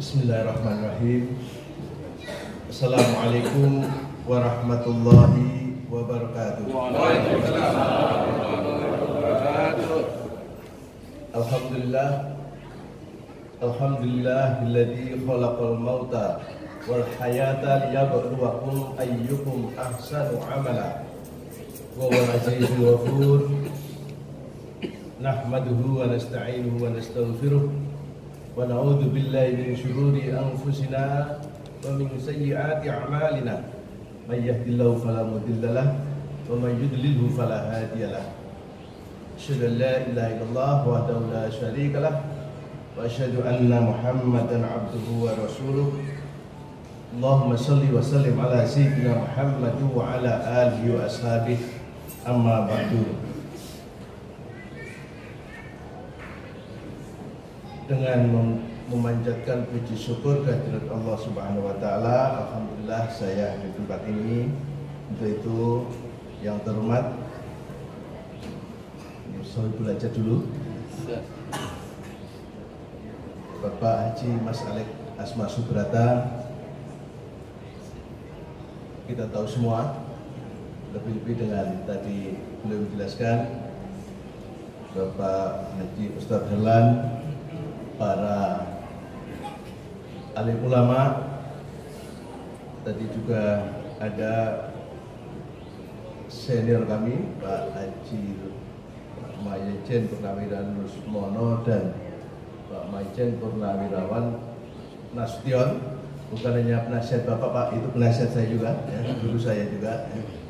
Bismillahirrahmanirrahim. Assalamualaikum warahmatullahi wabarakatuh. Alhamdulillah. Alhamdulillahilladzi khalaqal mauta wal hayata liyabluwakum ayyukum ahsanu amala. Wa huwal azizul ghafur. Nahmaduhu wa nasta'inuhu wa nastaghfiruh. Wa na'udzu billahi min syururi anfusina wa min sayyiati a'malina. May yahdihillahu fala mudilla lahu wa may yudlilhu fala hadiya lahu. Asyhadu an la ilaha illallah wahdahu la syarika lahu wa asyhadu anna Muhammadan 'abduhu wa rasuluh. Allahumma shalli wa sallim ala sayyidina Muhammad wa ala alihi wa ashabihi. Amma ba'du. Dengan memanjatkan puji syukur kehadirat Allah Subhanahu wa taala, alhamdulillah saya di tempat ini. Untuk itu yang terhormat, saya belajar dulu. Bapak Haji Mas Alek Asma Subrata, kita tahu semua, lebih-lebih dengan tadi beliau menjelaskan, Bapak Haji Ustadz Herlan, para alim ulama, tadi juga ada senior kami Pak Haji Majen Purnawirawan Rusmono dan Pak Majen Purnawirawan Nasution. Bukan hanya penasihat Bapak, Pak, itu penasihat saya juga, ya, guru saya juga.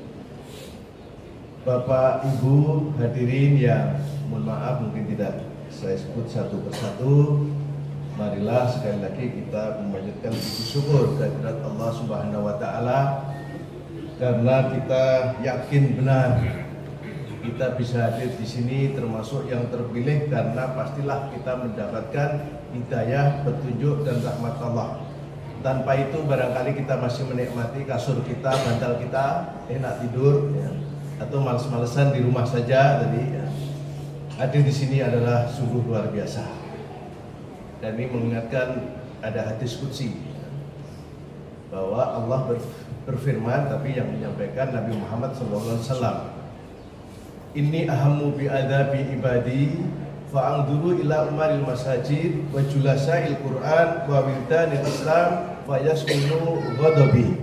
Bapak Ibu hadirin yang mohon maaf mungkin tidak saya sebut satu persatu. Marilah sekali lagi kita memanjatkan puji syukur kehadirat Allah Subhanahu wa taala, karena kita yakin benar kita bisa hadir di sini termasuk yang terpilih, karena pastilah kita mendapatkan hidayah, petunjuk dan rahmat Allah. Tanpa itu barangkali kita masih menikmati kasur kita, bantal kita, enak tidur, ya, atau males-malesan di rumah saja tadi, ya. Hadir di sini adalah sungguh luar biasa. Dan ini mengingatkan ada hadis qudsi bahwa Allah berfirman, tapi yang menyampaikan Nabi Muhammad SAW. Inni ahammu bi adabi ibadi fa'angduru ila umaril masajid wa julasail Qur'an wa wildanil Islam fa yaskunu ghadabi.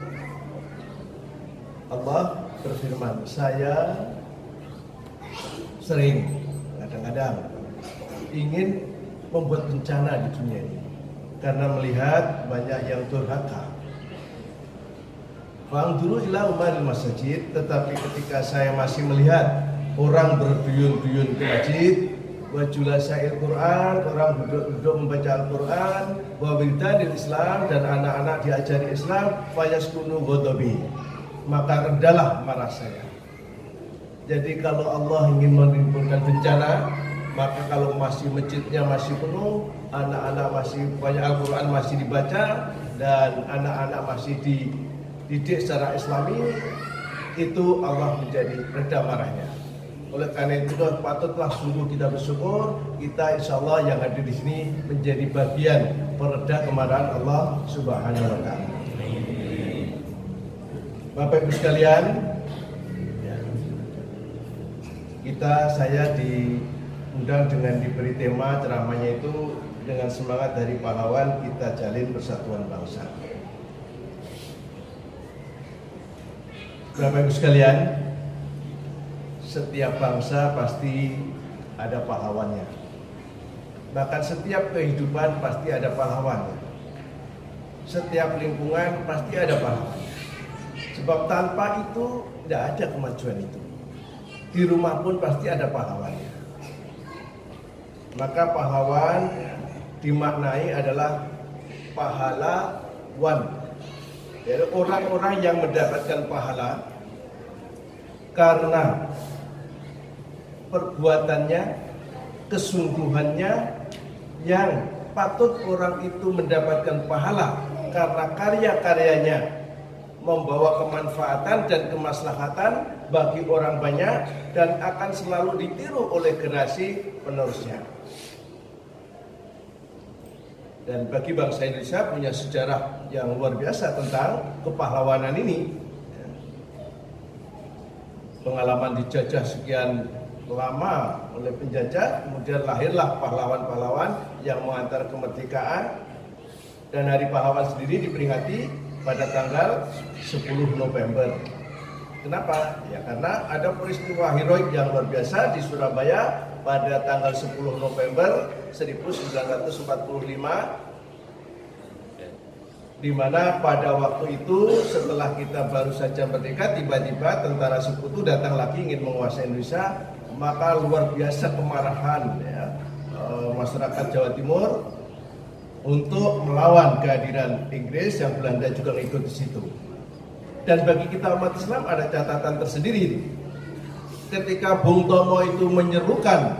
Allah berfirman, saya sering kadang-kadang ingin membuat bencana di dunia ini karena melihat banyak yang durhaka. Fa'angduru ila umaril masajid, tetapi ketika saya masih melihat orang berduyun-duyun ke masjid, wa julasail Quran, orang duduk membaca Al-Quran, wa wildanil Islam, dan anak-anak diajari Islam, fayaskunu ghadabi, maka rendahlah marah saya. Jadi kalau Allah ingin menimbulkan bencana, maka kalau masih masjidnya masih penuh, anak-anak masih banyak Al-Quran masih dibaca, dan anak-anak masih dididik secara Islami, itu Allah menjadi reda marahnya. Oleh karena itu patutlah sungguh kita bersyukur, kita insya Allah yang hadir di sini menjadi bagian pereda kemarahan Allah Subhanahu wa taala. Bapak Ibu sekalian, saya diundang dengan diberi tema ceramahnya itu dengan semangat dari pahlawan, kita jalin persatuan bangsa. Bapak Ibu sekalian, setiap bangsa pasti ada pahlawannya. Bahkan setiap kehidupan pasti ada pahlawannya. Setiap lingkungan pasti ada pahlawannya. Sebab tanpa itu tidak ada kemajuan itu. Di rumah pun pasti ada pahlawannya. Maka pahlawan dimaknai adalah pahlawan, yaitu orang-orang yang mendapatkan pahala karena perbuatannya, kesungguhannya, yang patut orang itu mendapatkan pahala karena karya-karyanya membawa kemanfaatan dan kemaslahatan bagi orang banyak dan akan selalu ditiru oleh generasi penerusnya. Dan bagi bangsa Indonesia punya sejarah yang luar biasa tentang kepahlawanan ini. Pengalaman dijajah sekian lama oleh penjajah, kemudian lahirlah pahlawan-pahlawan yang mengantar kemerdekaan. Dan Hari Pahlawan sendiri diperingati pada tanggal 10 November. Kenapa? Ya karena ada peristiwa heroik yang luar biasa di Surabaya pada tanggal 10 November 1945, di mana pada waktu itu setelah kita baru saja merdeka, tiba-tiba tentara sekutu datang lagi ingin menguasai Indonesia, maka luar biasa kemarahan ya, masyarakat Jawa Timur untuk melawan kehadiran Inggris, yang Belanda juga ikut di situ. Dan bagi kita umat Islam ada catatan tersendiri. Ketika Bung Tomo itu menyerukan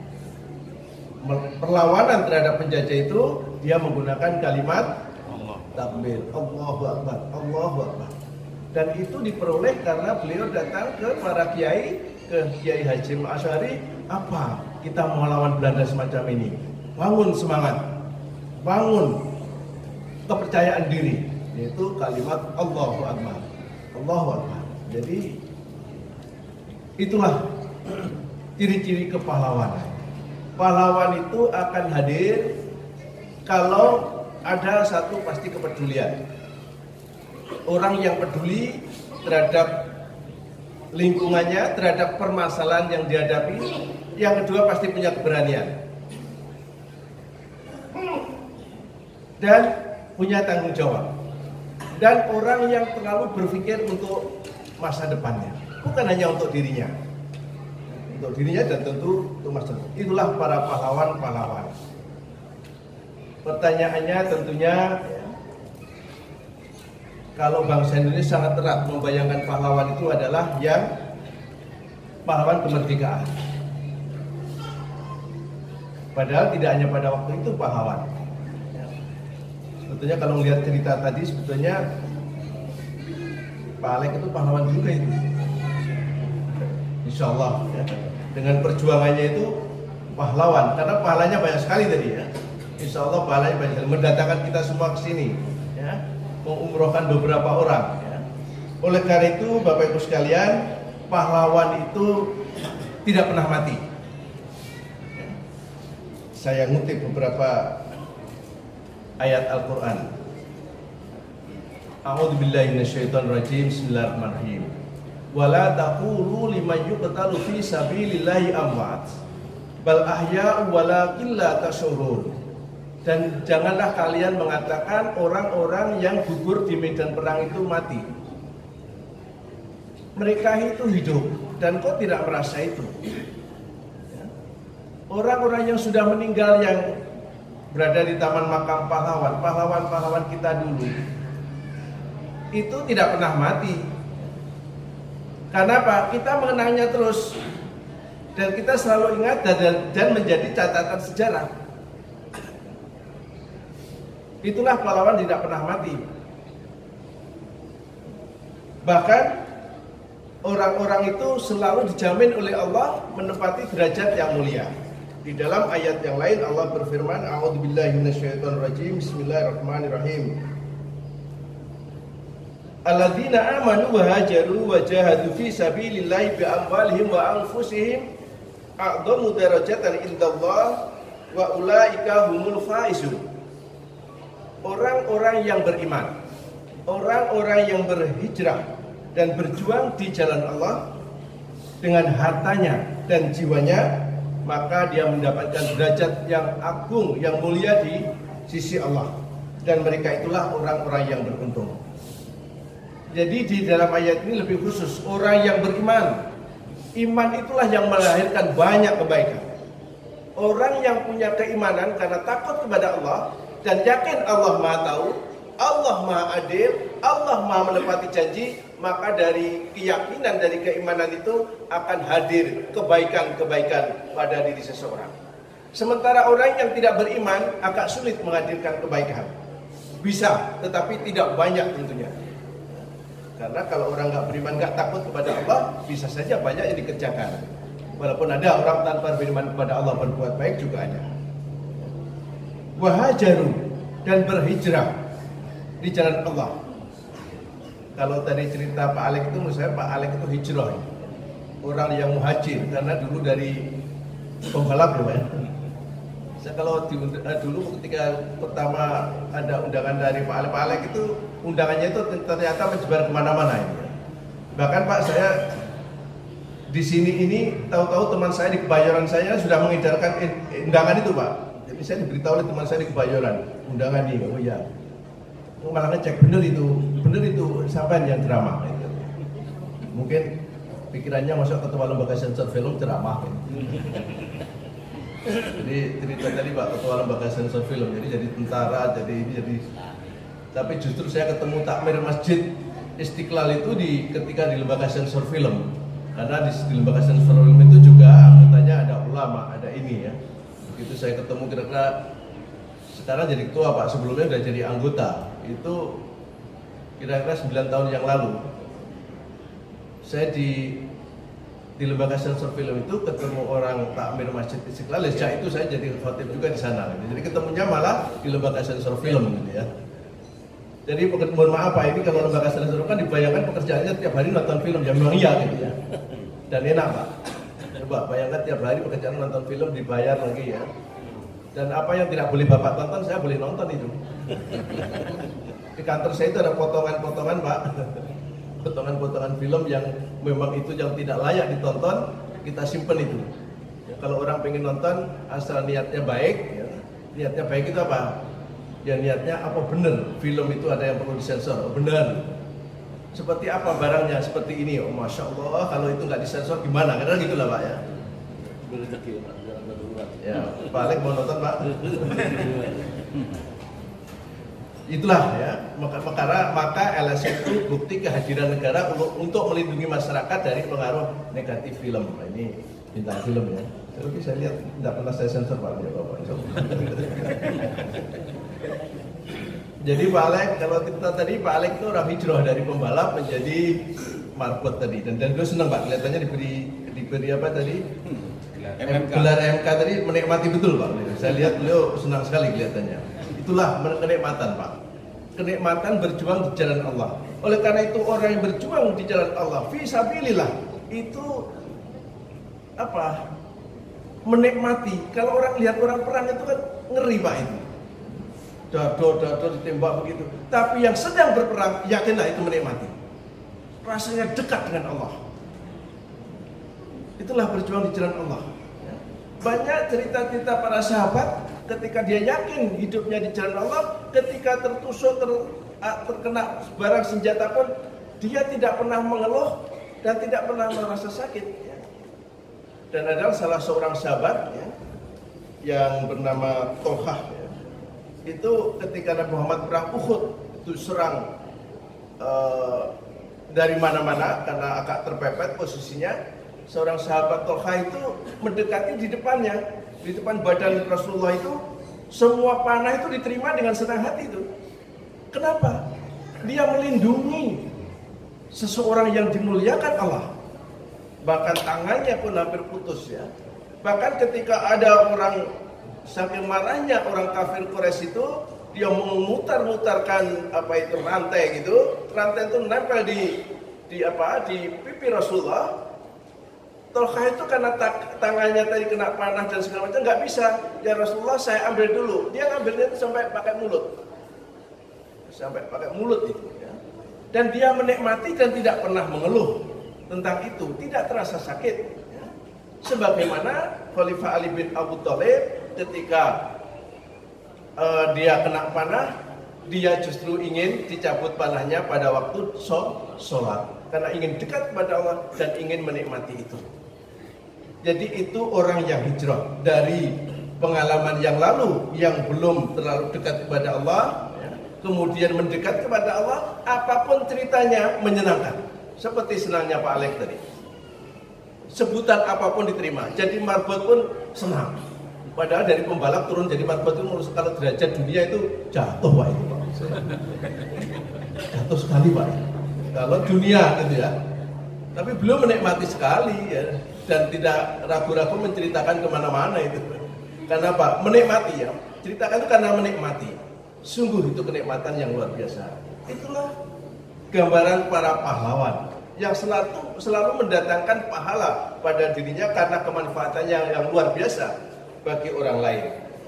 perlawanan terhadap penjajah itu, dia menggunakan kalimat takbir, Allahu Akbar, Allahu Akbar. Dan itu diperoleh karena beliau datang ke para kiai, ke Kiai Hasyim Asy'ari, apa kita mau lawan Belanda semacam ini? Bangun semangat, bangun kepercayaan diri, yaitu kalimat Allahu Akbar, Allahu Akbar. Jadi itulah ciri-ciri kepahlawanan. Pahlawan itu akan hadir kalau ada satu pasti kepedulian. Orang yang peduli terhadap lingkungannya, terhadap permasalahan yang dihadapi. Yang kedua pasti punya keberanian dan punya tanggung jawab. Dan orang yang terlalu berpikir untuk masa depannya, bukan hanya untuk dirinya. Untuk dirinya dan tentu untuk masa depan. Itulah para pahlawan-pahlawan. Pertanyaannya tentunya, kalau bangsa Indonesia sangat erat membayangkan pahlawan itu adalah yang pahlawan kemerdekaan. Padahal tidak hanya pada waktu itu pahlawan. Sebetulnya kalau melihat cerita tadi, sebetulnya Pak Alek itu pahlawan juga itu. Insya Allah ya. Dengan perjuangannya itu pahlawan, karena pahalanya banyak sekali tadi ya. Insya Allah pahalanya banyak, mendatangkan kita semua ke sini, ya, mengumrohkan beberapa orang. Ya. Oleh karena itu, Bapak Ibu sekalian, pahlawan itu tidak pernah mati. Ya. Saya ngutip beberapa ayat Al-Quran. A'udzubillahi minasyaitonirrajim. Bismillahirrahmanirrahim. Wala taqulu liman yuqtalu fi sabilillahi amwat bal ahya'u walakin la tashurun. Dan janganlah kalian mengatakan orang-orang yang gugur di medan perang itu mati. Mereka itu hidup dan kau tidak merasa itu. Orang-orang yang sudah meninggal yang berada di taman makam pahlawan, pahlawan-pahlawan kita dulu, itu tidak pernah mati. Karena apa? Kita mengenangnya terus dan kita selalu ingat dan menjadi catatan sejarah. Itulah pahlawan tidak pernah mati. Bahkan orang-orang itu selalu dijamin oleh Allah menempati derajat yang mulia. Di dalam ayat yang lain Allah berfirman, A'udzubillahi minasyaitonirrajim. Bismillahirrahmanirrahim. Alladzina amanu wa hajaru wa jahadu fi sabilillahi bi amwalihim wa anfusihim a'dhamu darajatan indallah wa ulaika humul faizun. Orang-orang yang beriman, orang-orang yang berhijrah dan berjuang di jalan Allah dengan hartanya dan jiwanya, maka dia mendapatkan derajat yang agung, yang mulia di sisi Allah. Dan mereka itulah orang-orang yang beruntung. Jadi di dalam ayat ini lebih khusus, orang yang beriman. Iman itulah yang melahirkan banyak kebaikan. Orang yang punya keimanan karena takut kepada Allah dan yakin Allah Maha Tahu, Allah Maha Adil, Allah Maha menepati janji, maka dari keyakinan, dari keimanan itu akan hadir kebaikan-kebaikan pada diri seseorang. Sementara orang yang tidak beriman agak sulit menghadirkan kebaikan. Bisa, tetapi tidak banyak tentunya. Karena kalau orang nggak beriman, nggak takut kepada Allah, bisa saja banyak yang dikerjakan. Walaupun ada orang tanpa beriman kepada Allah berbuat baik juga ada. Wahajaru, dan berhijrah di jalan Allah. Kalau tadi cerita Pak Alek itu, menurut saya Pak Alek itu hijrah, orang yang muhajir, karena dulu dari pembalap ya Pak. Saya kalau dulu ketika pertama ada undangan dari Pak Alek itu, undangannya itu ternyata menyebar kemana-mana ini. Bahkan Pak, saya di sini ini tahu-tahu teman saya di Kebayoran saya sudah mengedarkan undangan itu Pak. Jadi saya diberitahu oleh teman saya di Kebayoran, undangan ini. Oh iya, malah ngecek bener itu sampai yang ceramah. Mungkin pikirannya masuk ketua lembaga sensor film ceramah. Jadi cerita tadi Pak, ketua lembaga sensor film, jadi tentara, jadi. Tapi justru saya ketemu takmir masjid Istiqlal itu ketika di lembaga sensor film. Karena di lembaga sensor film itu juga anggotanya ada ulama, ada ini ya. Begitu saya ketemu kira-kira sekarang jadi ketua Pak, sebelumnya udah jadi anggota. Itu kira-kira 9 tahun yang lalu. Saya di lembaga sensor film itu ketemu orang takmir masjid Istiqlal. Sejak itu saya jadi khotib juga di sana. Jadi ketemunya malah di lembaga sensor film gitu ya. Jadi mohon maaf Pak, ini kalau lembaga sensor kan dibayangkan pekerjaannya tiap hari nonton film, ya memang iya gitu ya. Dan enak Pak. Coba bayangkan tiap hari pekerjaan nonton film dibayar lagi ya. Dan apa yang tidak boleh Bapak tonton, saya boleh nonton itu. Di kantor saya itu ada potongan-potongan Pak. Potongan-potongan film yang memang itu yang tidak layak ditonton, kita simpen itu. Ya, kalau orang pengen nonton, asal niatnya baik, ya, niatnya baik itu apa? Ya niatnya apa benar film itu ada yang perlu disensor, oh, benar. Seperti apa barangnya, seperti ini, oh Masya Allah, kalau itu nggak disensor gimana? Karena gitulah Pak ya. Ya, Pak Alek mau nonton Pak. Itulah ya, maka LSM itu bukti kehadiran negara untuk melindungi masyarakat dari pengaruh negatif film. Nah, ini bintang film ya. Oke, saya lihat tidak pernah saya sensor Pak ya Bapak. Jadi Pak Alek, kalau kita tadi Pak Alek itu orang hijrah dari pembalap menjadi marbot tadi, dan gue senang Pak, kelihatannya diberi apa tadi? Gelar MK tadi, menikmati betul Pak. Saya lihat beliau senang sekali kelihatannya. Itulah kenikmatan Pak. Kenikmatan berjuang di jalan Allah. Oleh karena itu orang yang berjuang di jalan Allah, fi sabilillah, itu apa? Menikmati. Kalau orang lihat orang perang itu kan ngeri Pak itu. Dado ditembak begitu. Tapi yang sedang berperang, yakinlah itu menikmati. Rasanya dekat dengan Allah. Itulah berjuang di jalan Allah. Banyak cerita-cerita para sahabat ketika dia yakin hidupnya di jalan Allah, ketika tertusuk, terkena barang senjata pun, dia tidak pernah mengeluh dan tidak pernah merasa sakit. Dan adalah salah seorang sahabat ya, yang bernama Tolhah ya. Itu ketika Nabi Muhammad perang Uhud itu serang dari mana-mana karena agak terpepet posisinya. Seorang sahabat Tolhah itu mendekati di depannya, di depan badan Rasulullah itu, semua panah itu diterima dengan senang hati itu. Kenapa? Dia melindungi seseorang yang dimuliakan Allah. Bahkan tangannya pun hampir putus ya. Bahkan ketika ada orang, saking marahnya orang kafir Quraisy itu, dia memutar-mutarkan apa itu rantai gitu. Rantai itu nempel di pipi Rasulullah. Tolhah itu karena tangannya tadi kena panah dan segala macam nggak bisa. Ya Rasulullah, saya ambil dulu. Dia ngambilnya itu sampai pakai mulut, itu. Ya. Dan dia menikmati dan tidak pernah mengeluh tentang itu, tidak terasa sakit. Ya. Sebagaimana Khalifah Ali bin Abu Thalib ketika dia kena panah, dia justru ingin dicabut panahnya pada waktu sholat karena ingin dekat kepada Allah dan ingin menikmati itu. Jadi itu orang yang hijrah dari pengalaman yang lalu yang belum terlalu dekat kepada Allah, ya, kemudian mendekat kepada Allah, apapun ceritanya menyenangkan. Seperti senangnya Pak Alek tadi. Sebutan apapun diterima. Jadi marbot pun senang. Padahal dari pembalap turun jadi marbot itu menurut kalau derajat dunia itu jatuh Pak itu Pak. Jatuh sekali Pak. Kalau dunia gitu ya. Tapi beliau menikmati sekali ya, dan tidak ragu-ragu menceritakan kemana-mana itu. Karena apa? Menikmati ya. Ceritakan itu karena menikmati. Sungguh itu kenikmatan yang luar biasa. Itulah gambaran para pahlawan yang selalu mendatangkan pahala pada dirinya karena kemanfaatannya yang luar biasa bagi orang lain.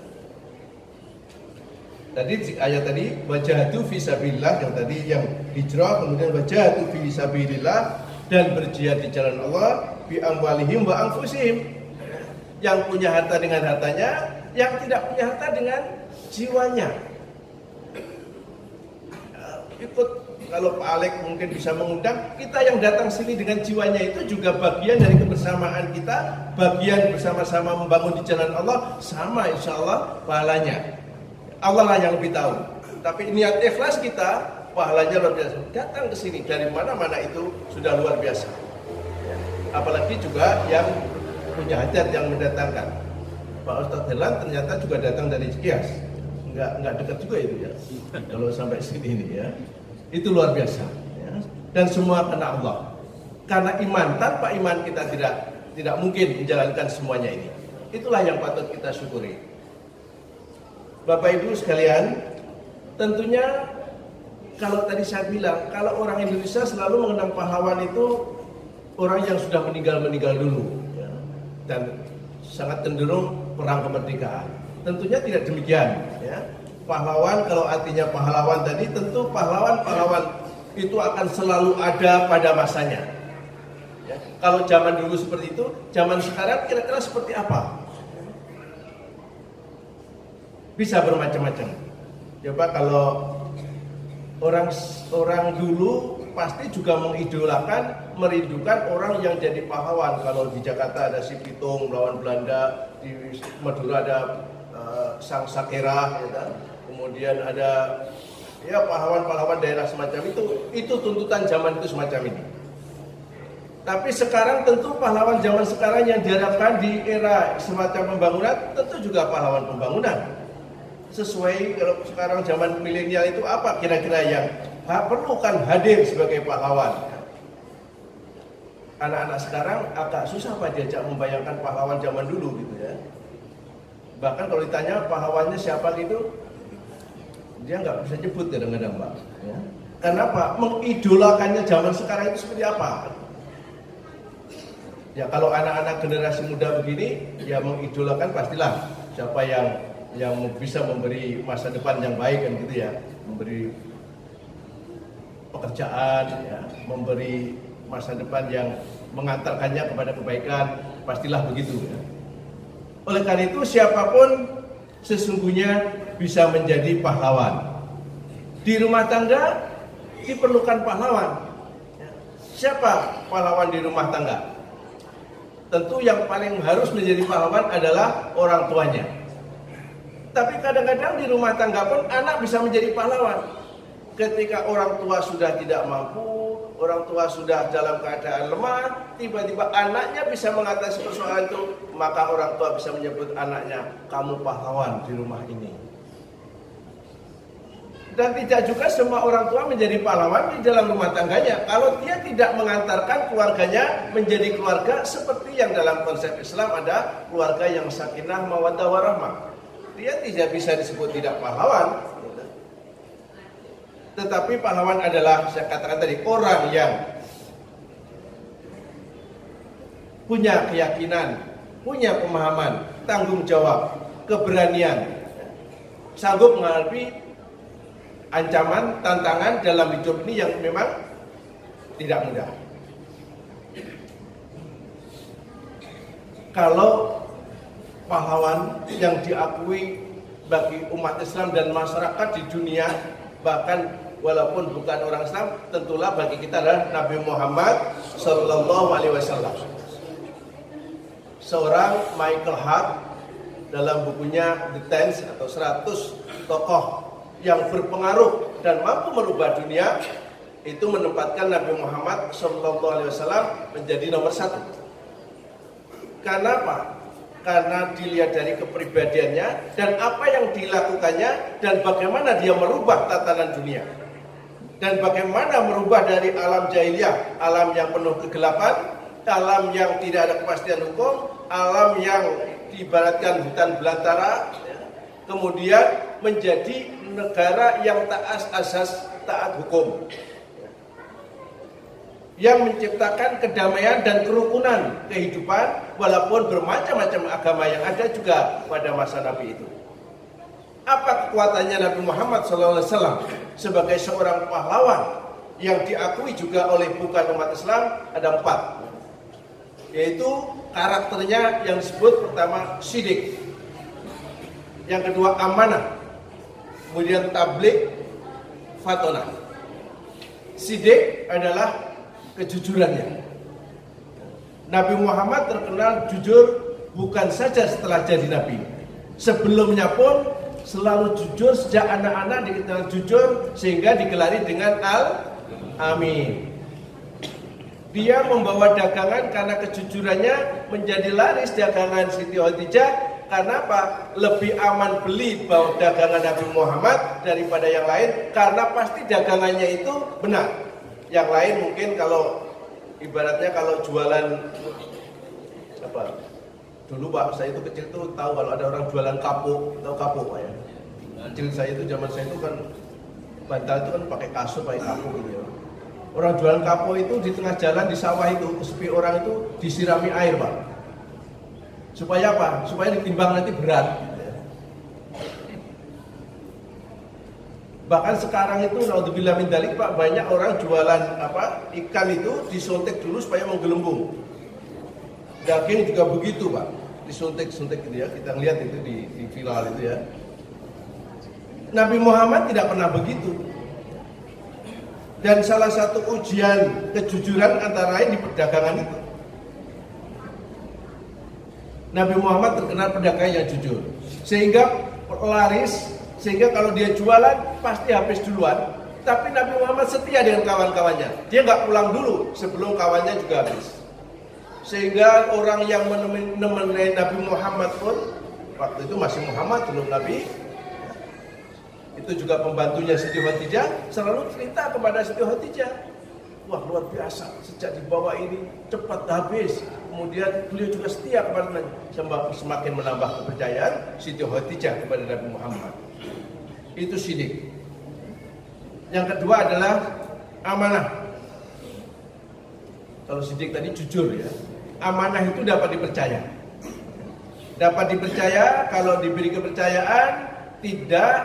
Tadi ayat tadi wajahatu fi sabilillah, yang hijrah, kemudian wajahatu fi sabilillah, dan berjihad di jalan Allah bi amwalihim wa anfusihim. Yang punya harta dengan hartanya, yang tidak punya harta dengan jiwanya. Ikut, kalau Pak Alek mungkin bisa mengundang, kita yang datang sini dengan jiwanya itu juga bagian dari kebersamaan kita, bagian bersama-sama membangun di jalan Allah, sama insya Allah pahalanya. Allah lah yang lebih tahu. Tapi niat ikhlas kita, pahalanya luar biasa. Datang ke sini dari mana-mana itu sudah luar biasa. Apalagi juga yang punya hajat yang mendatangkan. Pak Ustadz Helan ternyata juga datang dari Cikias. Enggak dekat juga itu ya. Kalau sampai sini ini ya. Itu luar biasa ya. Dan semua karena Allah. Karena iman, tanpa iman kita tidak mungkin menjalankan semuanya ini. Itulah yang patut kita syukuri. Bapak Ibu sekalian, tentunya kalau tadi saya bilang, kalau orang Indonesia selalu mengenang pahlawan itu orang yang sudah meninggal dulu ya. Dan sangat cenderung perang kemerdekaan. Tentunya tidak demikian ya. Pahlawan, kalau artinya pahlawan tadi, tentu pahlawan itu akan selalu ada pada masanya ya. Kalau zaman dulu seperti itu, zaman sekarang kira-kira seperti apa? Bisa bermacam-macam. Coba kalau orang dulu pasti juga mengidolakan, merindukan orang yang jadi pahlawan. Kalau di Jakarta ada si Pitung melawan Belanda, di Madura ada Sang Sakera, ya kan? Kemudian ada ya pahlawan-pahlawan daerah semacam itu tuntutan zaman itu semacam ini. Tapi sekarang tentu pahlawan zaman sekarang yang diharapkan di era semacam pembangunan tentu juga pahlawan pembangunan. Sesuai kalau sekarang zaman milenial itu apa kira-kira yang perlukan hadir sebagai pahlawan. Anak-anak sekarang agak susah Pak diajak membayangkan pahlawan zaman dulu gitu ya. Bahkan kalau ditanya pahlawannya siapa gitu, dia nggak bisa nyebut kadang-kadang Pak ya. Kenapa? Mengidolakannya zaman sekarang itu seperti apa? Ya kalau anak-anak generasi muda begini, ya mengidolakan pastilah siapa yang bisa memberi masa depan yang baik kan gitu ya, memberi pekerjaan ya, memberi masa depan yang mengantarkannya kepada kebaikan, pastilah begitu ya. Oleh karena itu siapapun sesungguhnya bisa menjadi pahlawan. Di rumah tangga diperlukan pahlawan. Siapa pahlawan di rumah tangga? Tentu yang paling harus menjadi pahlawan adalah orang tuanya. Tapi kadang-kadang di rumah tangga pun anak bisa menjadi pahlawan. Ketika orang tua sudah tidak mampu, orang tua sudah dalam keadaan lemah, tiba-tiba anaknya bisa mengatasi persoalan itu, maka orang tua bisa menyebut anaknya, kamu pahlawan di rumah ini. Dan tidak juga semua orang tua menjadi pahlawan di dalam rumah tangganya kalau dia tidak mengantarkan keluarganya menjadi keluarga seperti yang dalam konsep Islam ada keluarga yang sakinah mawaddah warahmah. Dia tidak bisa disebut tidak pahlawan. Tetapi pahlawan adalah, saya katakan tadi, orang yang punya keyakinan, punya pemahaman, tanggung jawab, keberanian, sanggup menghadapi ancaman, tantangan dalam hidup ini yang memang tidak mudah. Kalau pahlawan yang diakui bagi umat Islam dan masyarakat di dunia, bahkan walaupun bukan orang Islam, tentulah bagi kita adalah Nabi Muhammad Sallallahu Alaihi Wasallam. Seorang Michael Hart dalam bukunya The Tens atau 100 tokoh yang berpengaruh dan mampu merubah dunia, itu menempatkan Nabi Muhammad Sallallahu Alaihi Wasallam menjadi nomor 1. Karena apa? Karena dilihat dari kepribadiannya dan apa yang dilakukannya dan bagaimana dia merubah tatanan dunia. Dan bagaimana merubah dari alam jahiliyah, alam yang penuh kegelapan, alam yang tidak ada kepastian hukum, alam yang diibaratkan hutan belantara, kemudian menjadi negara yang taat asas, taat hukum, yang menciptakan kedamaian dan kerukunan kehidupan walaupun bermacam-macam agama yang ada juga pada masa Nabi itu. Apa kekuatannya Nabi Muhammad SAW sebagai seorang pahlawan yang diakui juga oleh bukan umat Islam? Ada 4, yaitu karakternya yang disebut pertama sidik, yang kedua amanah, kemudian tabligh, fatonah. Sidik adalah kejujurannya. Nabi Muhammad terkenal jujur bukan saja setelah jadi Nabi, sebelumnya pun selalu jujur. Sejak anak-anak dikenal jujur sehingga digelari dengan Al-Amin. Dia membawa dagangan karena kejujurannya menjadi laris dagangan Siti Khadijah. Karena apa? Lebih aman beli dagangan Nabi Muhammad daripada yang lain, karena pasti dagangannya itu benar. Yang lain mungkin kalau ibaratnya kalau jualan apa? Dulu Pak, saya itu kecil tuh tahu kalau ada orang jualan kapuk, tahu kapuk Pak ya? Kecil saya itu, zaman saya itu kan bantal itu kan pakai kasut, pakai kapuk gitu ya. Orang jualan kapuk itu di tengah jalan di sawah itu, sepi orang itu disirami air Pak. Supaya apa? Supaya ditimbang nanti berat. Bahkan sekarang itu naudzubillah min dzalik Pak, banyak orang jualan ikan itu disuntik dulu supaya menggelembung. Daging juga begitu Pak, disuntik-suntik gitu ya. Kita lihat itu di viral itu ya. Nabi Muhammad tidak pernah begitu. Dan salah satu ujian kejujuran antara lain di perdagangan itu. Nabi Muhammad terkenal pedagang yang jujur, sehingga laris. Sehingga kalau dia jualan pasti habis duluan. Tapi Nabi Muhammad setia dengan kawan-kawannya. Dia nggak pulang dulu sebelum kawannya juga habis. Sehingga orang yang menemani Nabi Muhammad pun, waktu itu masih Muhammad belum Nabi, itu juga pembantunya Siti Khadijah, selalu cerita kepada Siti Khadijah, wah luar biasa, sejak dibawa ini cepat habis. Kemudian beliau juga setia kepada semakin menambah kepercayaan Siti Khadijah kepada Nabi Muhammad. Itu sidik. Yang kedua adalah amanah. Kalau sidik tadi jujur ya. Amanah itu dapat dipercaya. Dapat dipercaya kalau diberi kepercayaan tidak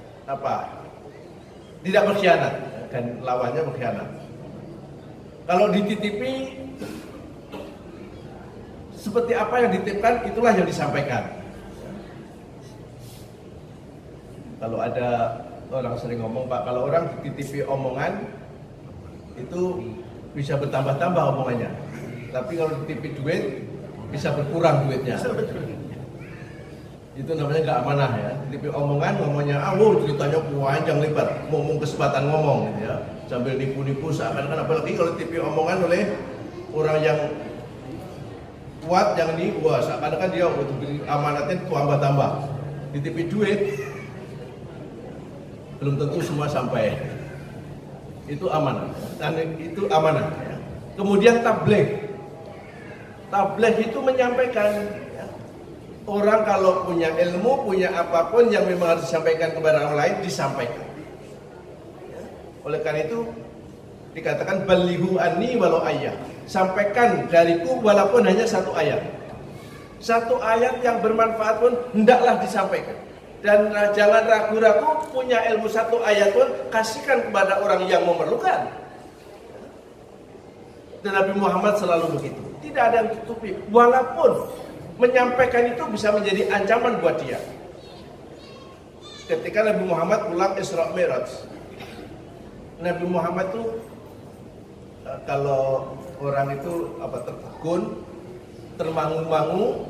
berkhianat, dan lawannya berkhianat. Kalau dititipi seperti apa yang dititipkan, itulah yang disampaikan. Kalau ada orang sering ngomong Pak, kalau orang dititipi omongan itu bisa bertambah-tambah omongannya. Tapi kalau dititipi duit bisa berkurang duitnya. Itu namanya nggak amanah ya. Titipi omongan, ngomongnya ceritanya panjang lebar, ngomong kesempatan ngomong gitu ya. Sambil nipu-nipu seakan-akan, apalagi kalau titipi omongan oleh orang yang kuat, yang ini seakan-akan dia amanatnya tambah-tambah. Titipi duit belum tentu semua sampai. Itu amanah. Dan itu amanah. Kemudian tabligh. Tabligh itu menyampaikan. Orang kalau punya ilmu, punya apapun yang memang harus disampaikan kepada orang lain, disampaikan. Oleh karena itu dikatakan balighu anni walau ayat. Sampaikan dariku walaupun hanya satu ayat. Satu ayat yang bermanfaat pun hendaklah disampaikan. Dan jangan ragu-ragu, punya ilmu satu ayat pun kasihkan kepada orang yang memerlukan. Dan Nabi Muhammad selalu begitu. Tidak ada yang tutupi. Walaupun menyampaikan itu bisa menjadi ancaman buat dia. Ketika Nabi Muhammad pulang Isra Mi'raj, Nabi Muhammad itu kalau orang itu tertegun, termangu-mangu,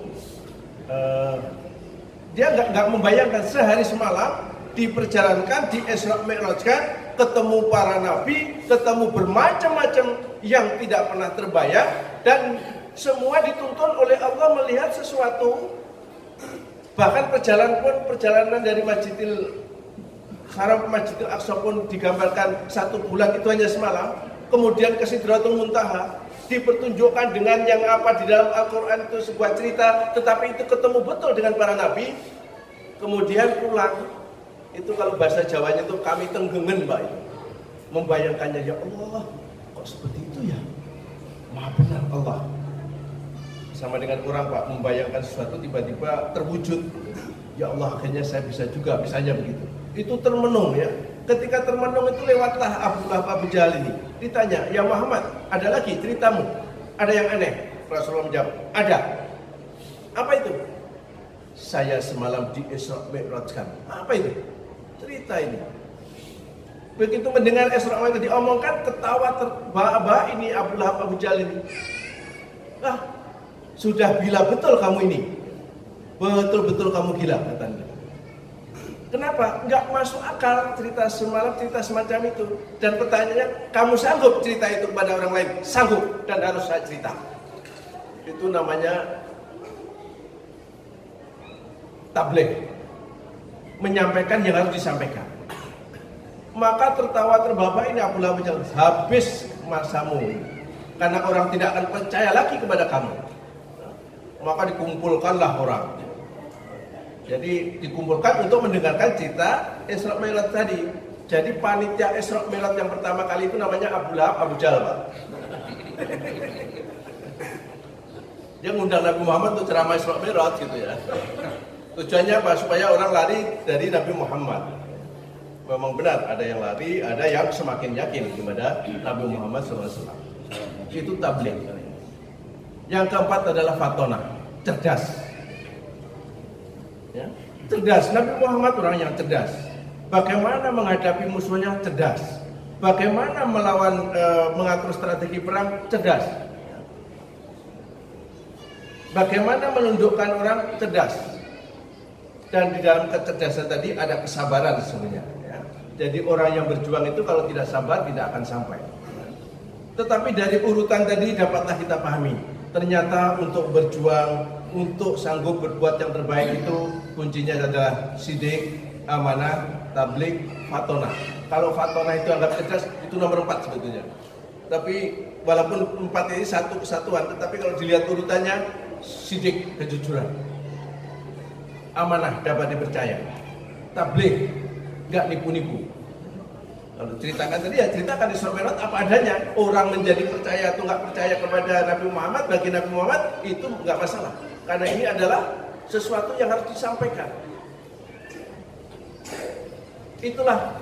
dia nggak membayangkan sehari semalam diperjalankan, di Isra Mi'rajkan, ketemu para nabi, ketemu bermacam-macam yang tidak pernah terbayang, dan semua dituntun oleh Allah melihat sesuatu. Bahkan perjalanan dari Masjidil Haram ke Masjidil Aqsa pun digambarkan 1 bulan, itu hanya semalam. Kemudian ke Sidratul Muntaha, dipertunjukkan dengan yang di dalam Al-Quran itu sebuah cerita, tetapi itu ketemu betul dengan para nabi. Kemudian pulang, Itu kalau bahasa Jawanya itu kami tenggengen Pak itu. Membayangkannya, ya Allah, kok seperti itu ya? Maha benar Allah. Sama dengan orang Pak, membayangkan sesuatu tiba-tiba terwujud. Ya Allah, akhirnya saya bisa juga, misalnya begitu. Itu termenung ya. Ketika termenung itu lewatlah Abu Lahab Abu Jahal ini. Ditanya, ya Muhammad, ada lagi ceritamu? Ada yang aneh? Rasulullah menjawab, ada. Apa itu? Saya semalam di Isra Mi'rajkan. Apa itu? Cerita ini. Begitu mendengar Isra Mi'raj diomongkan, ketawa terbahak-bahak ini Abu Lahab Abu Jahal ini. Sudah gila betul kamu ini. Betul-betul kamu gila katanya. Kenapa? Enggak masuk akal cerita semalam, cerita semacam itu. Dan pertanyaannya, kamu sanggup cerita itu kepada orang lain? Sanggup, dan harus saya cerita. Itu namanya tabligh. Menyampaikan yang harus disampaikan. Maka tertawa terbahak ini Abu Lahab bilang, habis masamu. Karena orang tidak akan percaya lagi kepada kamu. Maka dikumpulkanlah orang. Jadi dikumpulkan untuk mendengarkan cerita Isra Mi'raj tadi. Jadi panitia Isra Mi'raj yang pertama kali itu namanya Abu Lahab Abu Jahal, Pak. Dia ngundang Nabi Muhammad untuk ceramah Isra Mi'raj gitu ya. Tujuannya apa? Supaya orang lari dari Nabi Muhammad. Memang benar, ada yang lari, ada yang semakin yakin kepada Nabi Muhammad SAW. Itu tabligh. Yang keempat adalah fatona, cerdas. Ya, cerdas. Nabi Muhammad orang yang cerdas. Bagaimana menghadapi musuhnya? Cerdas. Bagaimana melawan, mengatur strategi perang? Cerdas. Bagaimana menundukkan orang? Cerdas. Dan di dalam kecerdasan tadi ada kesabaran sesungguhnya. Ya. Jadi orang yang berjuang itu kalau tidak sabar tidak akan sampai. Tetapi dari urutan tadi dapatlah kita pahami. Ternyata untuk berjuang, untuk sanggup berbuat yang terbaik itu kuncinya adalah sidik, amanah, tabligh, fatona. Kalau fatona itu anggap cerdas, itu nomor 4 sebetulnya. Tapi walaupun 4 ini satu kesatuan, tetapi kalau dilihat urutannya, sidik, kejujuran, amanah, dapat dipercaya, tabligh, nggak nipu-nipu. Kalau ceritakan tadi ya ceritakan di Isra Mi'raj apa adanya. Orang menjadi percaya atau nggak percaya kepada Nabi Muhammad, bagi Nabi Muhammad itu nggak masalah. Karena ini adalah sesuatu yang harus disampaikan. Itulah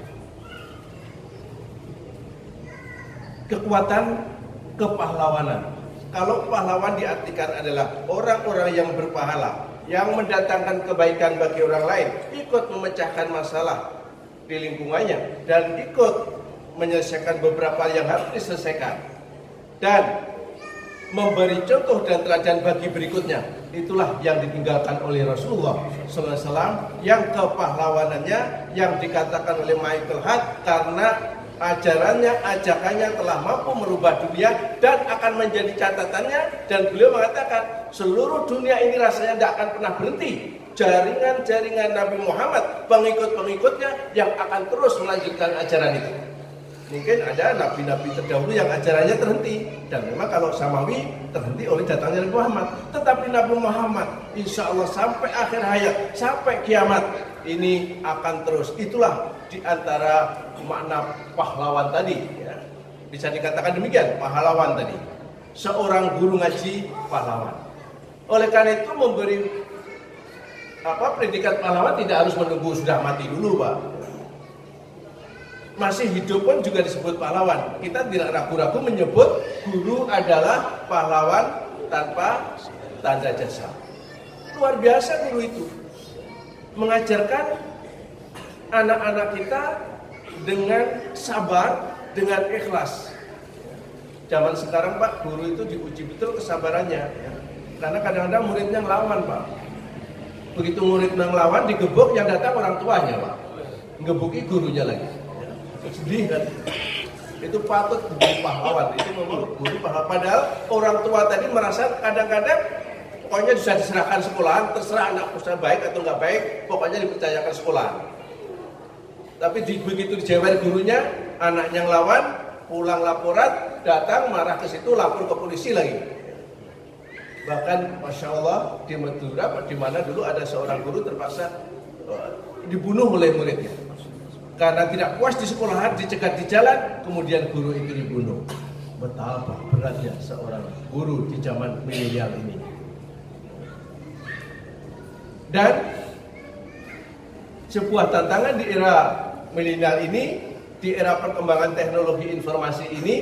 kekuatan kepahlawanan. Kalau pahlawan diartikan adalah orang-orang yang berpahala, yang mendatangkan kebaikan bagi orang lain, ikut memecahkan masalah di lingkungannya dan ikut menyelesaikan beberapa yang harus diselesaikan dan memberi contoh dan teladan bagi berikutnya. Itulah yang ditinggalkan oleh Rasulullah SAW, yang kepahlawanannya yang dikatakan oleh Michael Hart karena ajarannya, ajakannya telah mampu merubah dunia dan akan menjadi catatannya. Dan beliau mengatakan seluruh dunia ini rasanya tidak akan pernah berhenti. Jaringan-jaringan Nabi Muhammad, pengikut-pengikutnya yang akan terus melanjutkan ajaran itu. Mungkin ada nabi-nabi terdahulu yang ajarannya terhenti, dan memang kalau Samawi terhenti oleh datangnya Nabi Muhammad. Tetapi Nabi Muhammad insya Allah sampai akhir hayat, sampai kiamat ini akan terus. Itulah diantara makna pahlawan tadi ya. Bisa dikatakan demikian, pahlawan tadi. Seorang guru ngaji pahlawan. Oleh karena itu memberi predikat pahlawan tidak harus menunggu sudah mati dulu, Pak. Masih hidup pun juga disebut pahlawan. Kita tidak ragu-ragu menyebut guru adalah pahlawan tanpa tanda jasa. Luar biasa guru itu. Mengajarkan anak-anak kita dengan sabar, dengan ikhlas. Zaman sekarang, Pak, guru itu diuji betul kesabarannya. Karena kadang-kadang muridnya ngelawan, Pak. Begitu murid ngelawan, digebuk, yang datang orang tuanya, Pak. Ngebuki gurunya lagi. Sedih kan? Itu patut guru pahlawan. Itu memang guru pahlawan. Padahal orang tua tadi merasa kadang-kadang pokoknya bisa diserahkan sekolahan, terserah anak usaha baik atau nggak baik, pokoknya dipercayakan sekolahan. Tapi begitu dijewer gurunya, anaknya ngelawan, pulang laporan, datang marah ke situ, lapor ke polisi lagi. Bahkan Masya Allah di Madura, di mana dulu ada seorang guru terpaksa dibunuh oleh muridnya. Karena tidak puas di sekolahan, dicegat di jalan, kemudian guru itu dibunuh. Betapa beratnya seorang guru di zaman milenial ini. Dan sebuah tantangan di era milenial ini, di era perkembangan teknologi informasi ini,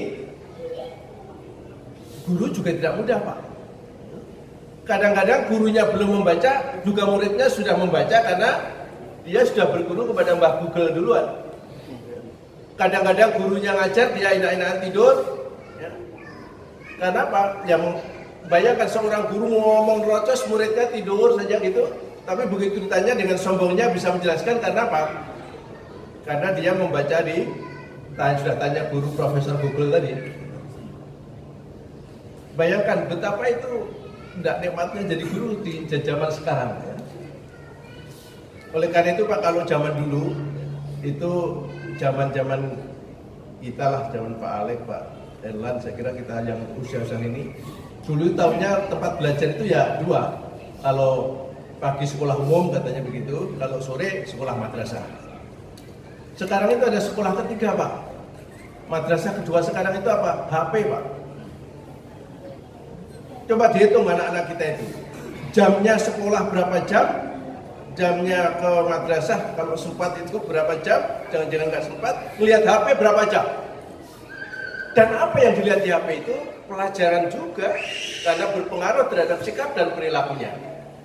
guru juga tidak mudah, Pak. Kadang-kadang gurunya belum membaca, juga muridnya sudah membaca karena dia sudah berguru kepada Mbah Google duluan. Kadang-kadang gurunya ngajar, dia enak-enakan tidur. Ya. Karena apa? Ya, bayangkan seorang guru ngomong rocos, muridnya tidur saja gitu. Tapi begitu ditanya dengan sombongnya bisa menjelaskan karena apa? Karena dia membaca sudah tanya guru Profesor Google tadi. Bayangkan betapa itu tidak nikmatnya jadi guru di zaman sekarang. Ya. Oleh karena itu Pak, kalau zaman dulu itu zaman kita lah, zaman Pak Alek, Pak Erlan, saya kira kita yang usia-usia ini dulu tahunya tempat belajar itu ya dua. Kalau pagi sekolah umum katanya begitu, kalau sore sekolah madrasah. Sekarang itu ada sekolah ketiga, Pak. Madrasah kedua sekarang itu apa? HP, Pak. Coba dihitung anak-anak kita itu. Jamnya sekolah berapa jam? Jamnya ke madrasah kalau sempat itu berapa jam? Jangan-jangan nggak sempat. Lihat HP berapa jam? Dan apa yang dilihat di HP itu pelajaran juga, karena berpengaruh terhadap sikap dan perilakunya.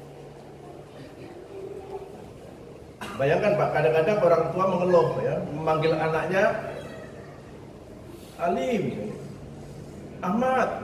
Bayangkan Pak, kadang-kadang orang tua mengeluh ya, memanggil anaknya Alim, Ahmad.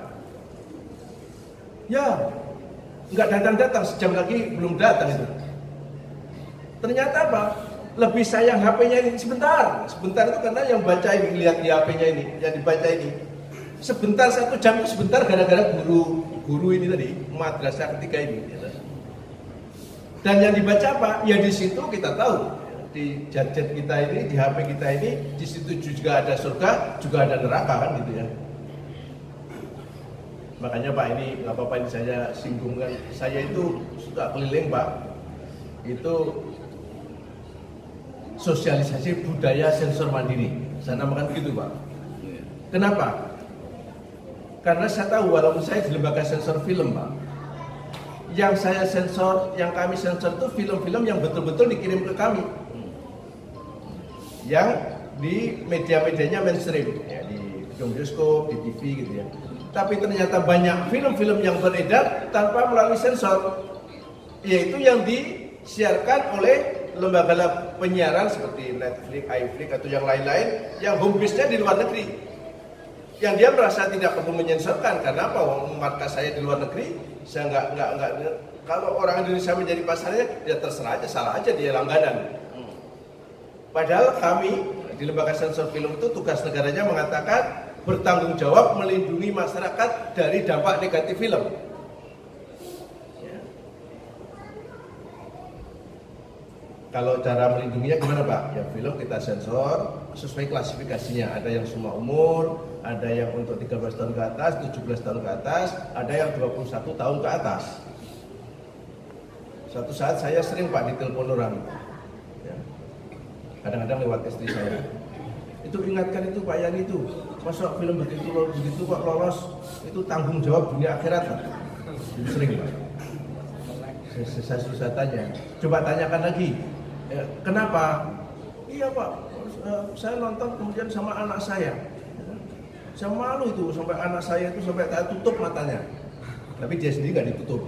Ya, nggak datang-datang, sejam lagi belum datang itu. Ternyata apa? Lebih sayang HP-nya ini sebentar. Sebentar itu karena yang baca ini, lihat di HP-nya ini, yang dibaca ini. Sebentar, 1 jam itu sebentar gara-gara guru ini tadi, madrasah ketiga ini. Dan yang dibaca apa? Ya di situ kita tahu. Di gadget kita ini, di HP kita ini, di situ juga ada surga, juga ada neraka kan gitu ya. Makanya Pak, ini nggak apa-apa, ini saya singgungkan. Saya itu suka keliling Pak. Itu sosialisasi budaya sensor mandiri. Saya namakan begitu Pak. Kenapa? Karena saya tahu walaupun saya di lembaga sensor film Pak, yang saya sensor, yang kami sensor itu film-film yang betul-betul dikirim ke kami, yang di media-medianya mainstream, ya, di gedung bioskop, di TV gitu ya. Tapi ternyata banyak film-film yang beredar tanpa melalui sensor, yaitu yang disiarkan oleh lembaga penyiaran seperti Netflix, iFlix atau yang lain-lain, yang home base-nya di luar negeri. Yang dia merasa tidak perlu menyensorkan, karena apa? Markas saya di luar negeri, saya nggak. Kalau orang Indonesia menjadi pasarnya, ya terserah aja, salah aja dia langganan. Padahal kami di lembaga sensor film itu tugas negaranya mengatakan bertanggung jawab melindungi masyarakat dari dampak negatif film. Ya. Kalau cara melindunginya gimana Pak? Ya film kita sensor sesuai klasifikasinya. Ada yang semua umur, ada yang untuk 13 tahun ke atas, 17 tahun ke atas, ada yang 21 tahun ke atas. Suatu saat saya sering Pak ditelepon orang, ya. Kadang-kadang lewat istri saya. Itu ingatkan itu Pak Yani itu, masa film begitu kok lolos, itu tanggung jawab dunia akhirat Pak. Itu sering Pak. Saya susah tanya, coba tanyakan lagi, ya, kenapa? Iya Pak, saya nonton kemudian sama anak saya. Saya malu itu, sampai anak saya itu sampai tak tutup matanya. Tapi dia sendiri nggak ditutup.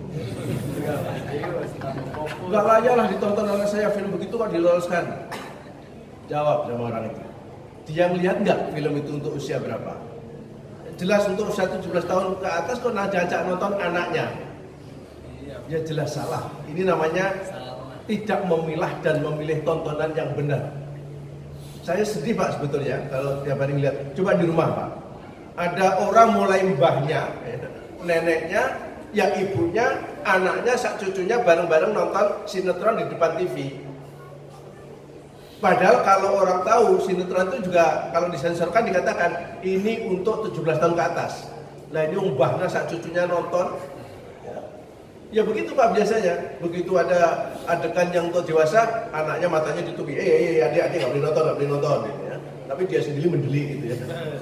Nggak layak lah ditonton anak saya film begitu kok diloloskan. Jawab sama orang itu. Dia melihat nggak film itu untuk usia berapa? Jelas untuk usia 17 tahun ke atas kok ngajak nonton anaknya. Ya jelas salah. Ini namanya tidak memilah dan memilih tontonan yang benar. Saya sedih Pak sebetulnya kalau tiap hari lihat. Coba di rumah Pak. Ada orang mulai mbahnya, neneknya, yang ibunya, anaknya, sak cucunya bareng-bareng nonton sinetron di depan TV. Padahal kalau orang tahu sinetron itu juga kalau disensorkan dikatakan ini untuk 17 tahun ke atas. Nah ini mbahnya sak cucunya nonton, ya. Ya begitu Pak biasanya. Begitu ada adegan yang untuk dewasa, anaknya matanya ditutupi. Adik-adik nggak boleh nonton, gitu ya. Tapi dia sendiri mendelik gitu ya.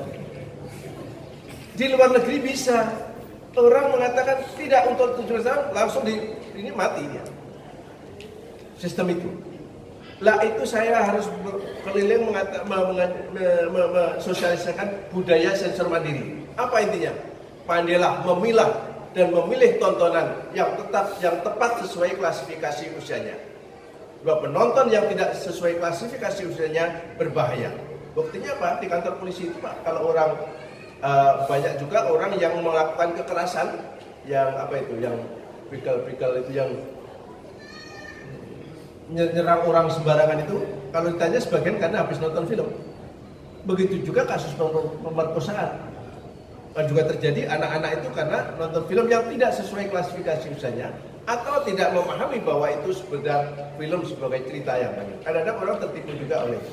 Di luar negeri bisa. Orang mengatakan tidak untuk 17 tahun, langsung ini mati dia. Sistem itu. Lah itu saya harus keliling mensosialisasikan budaya sensor mandiri. Apa intinya? Pandailah memilah dan memilih tontonan yang tepat sesuai klasifikasi usianya. Sebab penonton yang tidak sesuai klasifikasi usianya berbahaya. Buktinya apa? Di kantor polisi itu Pak, kalau orang banyak juga orang yang melakukan kekerasan, yang begal-begal itu yang nyerang orang sembarangan itu, kalau ditanya sebagian karena habis nonton film. Begitu juga kasus pemerkosaan. Juga terjadi anak-anak itu karena nonton film yang tidak sesuai klasifikasi usianya atau tidak memahami bahwa itu sekedar film sebagai cerita yang banyak. Kadang-kadang orang tertipu juga oleh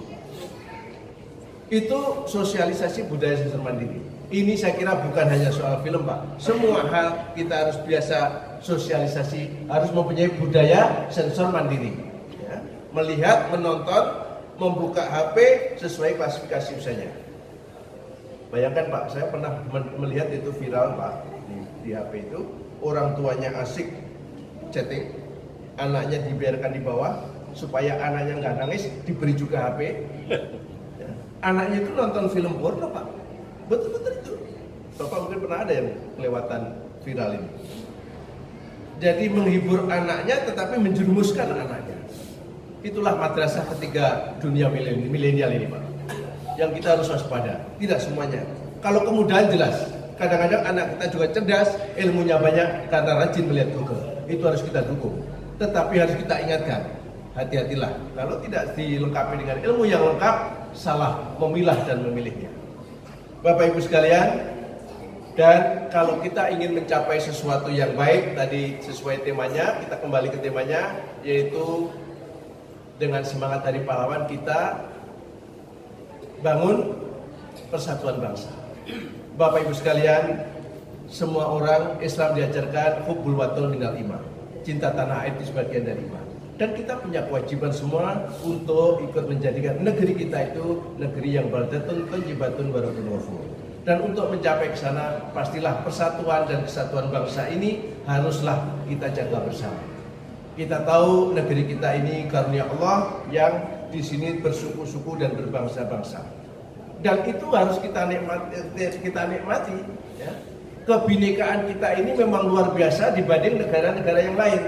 itu sosialisasi budaya sensor mandiri. Ini saya kira bukan hanya soal film Pak. Semua hal kita harus biasa sosialisasi, harus mempunyai budaya sensor mandiri. Ya. Melihat, menonton, membuka HP sesuai klasifikasi usianya. Bayangkan Pak, saya pernah melihat itu viral Pak di HP itu, orang tuanya asik chatting, anaknya dibiarkan di bawah supaya anaknya nggak nangis, diberi juga HP. Anaknya itu nonton film porno Pak, betul-betul itu. Bapak mungkin pernah ada yang kelewatan viral ini. Jadi menghibur anaknya tetapi menjerumuskan anaknya. Itulah madrasah ketiga dunia milenial ini Pak, yang kita harus waspada. Tidak semuanya. Kalau kemudahan jelas, kadang-kadang anak kita juga cerdas, ilmunya banyak karena rajin melihat Google. Itu harus kita dukung. Tetapi harus kita ingatkan, hati-hatilah. Kalau tidak dilengkapi dengan ilmu yang lengkap, salah memilah dan memilihnya. Bapak Ibu sekalian, dan kalau kita ingin mencapai sesuatu yang baik, tadi sesuai temanya, kita kembali ke temanya, yaitu dengan semangat Hari Pahlawan kita bangun persatuan bangsa. Bapak Ibu sekalian, semua orang Islam diajarkan hubbul watan minal iman. Cinta tanah air itu sebagian dari iman. Dan kita punya kewajiban semua untuk ikut menjadikan negeri kita itu negeri yang baldatun thayyibatun barakun ghafur. Dan untuk mencapai ke sana, pastilah persatuan dan kesatuan bangsa ini haruslah kita jaga bersama. Kita tahu negeri kita ini karunia Allah yang di sini bersuku-suku dan berbangsa-bangsa. Dan itu harus kita nikmati. Ya. Kebinekaan kita ini memang luar biasa dibanding negara-negara yang lain.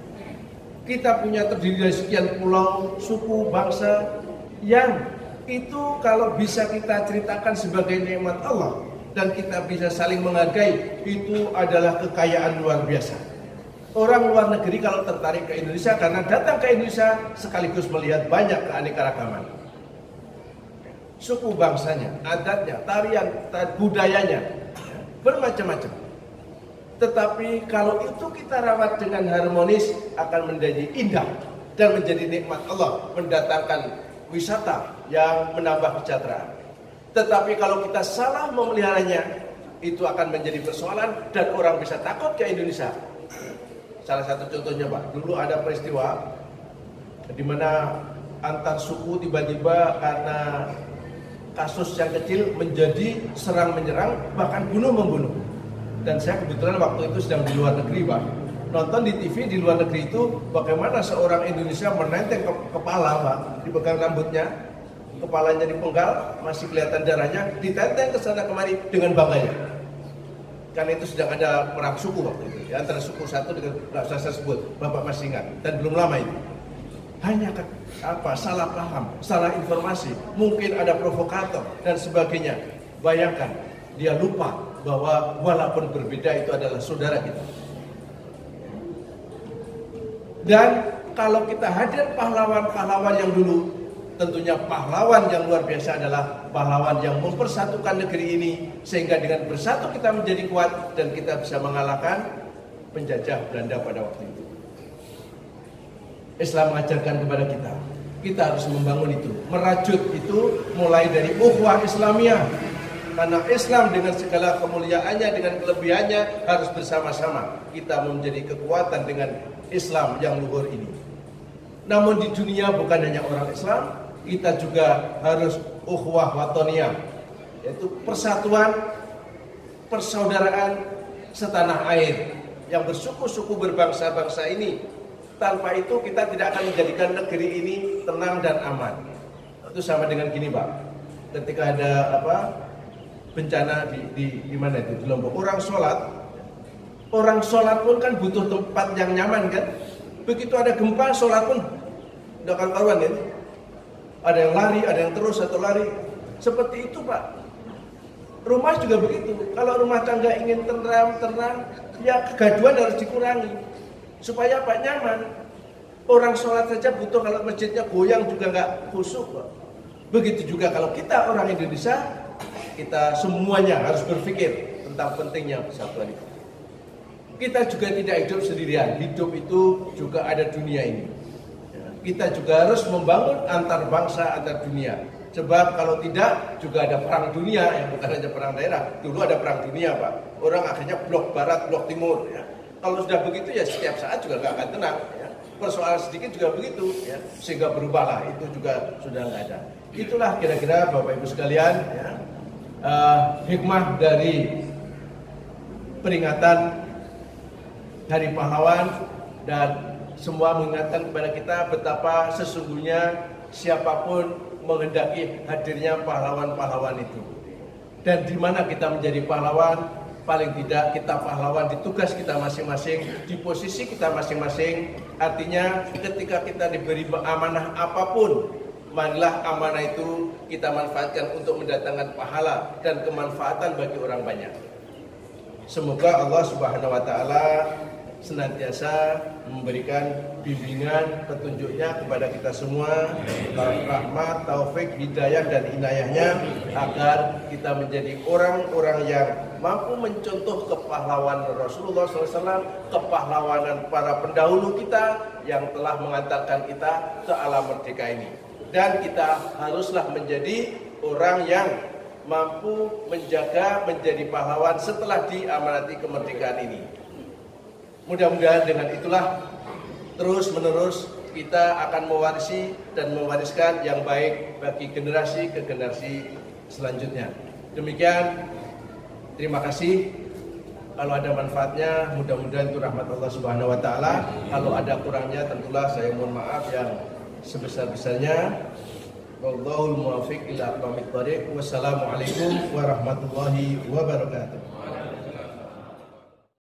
Kita punya terdiri dari sekian pulau, suku, bangsa yang itu kalau bisa kita ceritakan sebagai nikmat Allah dan kita bisa saling menghargai, itu adalah kekayaan luar biasa. Orang luar negeri kalau tertarik ke Indonesia karena datang ke Indonesia sekaligus melihat banyak keanekaragaman. Suku bangsanya, adatnya, tarian, budayanya, bermacam-macam. Tetapi kalau itu kita rawat dengan harmonis akan menjadi indah dan menjadi nikmat Allah, mendatangkan wisata yang menambah kesejahteraan. Tetapi kalau kita salah memeliharanya, itu akan menjadi persoalan dan orang bisa takut ke Indonesia. Salah satu contohnya Pak, dulu ada peristiwa di mana antar suku tiba-tiba karena kasus yang kecil menjadi serang menyerang, bahkan bunuh-membunuh. Dan saya kebetulan waktu itu sedang di luar negeri Pak, nonton di TV di luar negeri itu bagaimana seorang Indonesia menenteng kepala Pak, dipegang rambutnya, kepalanya dipenggal, masih kelihatan darahnya, ditenteng ke sana kemari dengan bangganya. Karena itu sedang ada perang suku waktu itu, ya, antara suku satu dengan nggak usah saya sebut, Bapak masih ingat, dan belum lama itu. Hanya salah paham, salah informasi, mungkin ada provokator dan sebagainya. Bayangkan, dia lupa bahwa walaupun berbeda itu adalah saudara kita. Dan kalau kita hadir pahlawan-pahlawan yang dulu, tentunya pahlawan yang luar biasa adalah pahlawan yang mempersatukan negeri ini, sehingga dengan bersatu kita menjadi kuat dan kita bisa mengalahkan penjajah Belanda pada waktu itu. Islam mengajarkan kepada kita harus membangun itu, merajut itu mulai dari ukhuwah Islamiyah. Karena Islam dengan segala kemuliaannya, dengan kelebihannya harus bersama-sama kita menjadi kekuatan dengan Islam yang luhur ini. Namun di dunia bukan hanya orang Islam, kita juga harus ukhuwah watoniyah, yaitu persatuan, persaudaraan setanah air yang bersuku-suku berbangsa-bangsa ini. Tanpa itu kita tidak akan menjadikan negeri ini tenang dan aman. Itu sama dengan gini, Pak. Ketika ada bencana di mana itu, di Lombok, orang sholat pun kan butuh tempat yang nyaman kan. Begitu ada gempa, sholat pun udah karuan kan. Ada yang lari, ada yang terus atau lari. Seperti itu, Pak. Rumah juga begitu. Kalau rumah tangga ingin tenang, ya kegaduhan harus dikurangi supaya Pak nyaman. Orang sholat saja butuh, kalau masjidnya goyang juga nggak khusyuk, Pak. Begitu juga kalau kita orang Indonesia, kita semuanya harus berpikir tentang pentingnya persatuan itu. Kita juga tidak hidup sendirian, hidup itu juga ada dunia ini. Kita juga harus membangun antar bangsa, antar dunia. Sebab kalau tidak juga ada perang dunia, yang bukan hanya perang daerah. Dulu ada perang dunia, Pak. Orang akhirnya blok barat, blok timur. Ya. Kalau sudah begitu ya setiap saat juga nggak akan tenang. Ya. Persoalan sedikit juga begitu, ya. Sehingga berubahlah, itu juga sudah nggak ada. Itulah kira-kira Bapak Ibu sekalian, ya, hikmah dari peringatan Hari Pahlawan, dan semua mengingatkan kepada kita betapa sesungguhnya siapapun menghendaki hadirnya pahlawan-pahlawan itu. Dan di mana kita menjadi pahlawan, paling tidak kita pahlawan di tugas kita masing-masing, di posisi kita masing-masing. Artinya ketika kita diberi amanah apapun, marilah amanah itu kita manfaatkan untuk mendatangkan pahala dan kemanfaatan bagi orang banyak. Semoga Allah Subhanahu wa taala senantiasa memberikan bimbingan, petunjuknya kepada kita semua, rahmat, taufik, hidayah dan inayahnya, agar kita menjadi orang-orang yang mampu mencontoh kepahlawanan Rasulullah SAW, kepahlawanan para pendahulu kita yang telah mengantarkan kita ke alam merdeka ini. Dan kita haruslah menjadi orang yang mampu menjaga, menjadi pahlawan setelah diamanati kemerdekaan ini. Mudah-mudahan dengan itulah terus-menerus kita akan mewarisi dan mewariskan yang baik bagi generasi ke generasi selanjutnya. Demikian, terima kasih. Kalau ada manfaatnya, mudah-mudahan itu rahmat Allah Subhanahu wa taala. Kalau ada kurangnya, tentulah saya mohon maaf yang sebesar-besarnya. Wallahul muwaffiq ila aqwamit thoriq. Wassalamualaikum warahmatullahi wabarakatuh.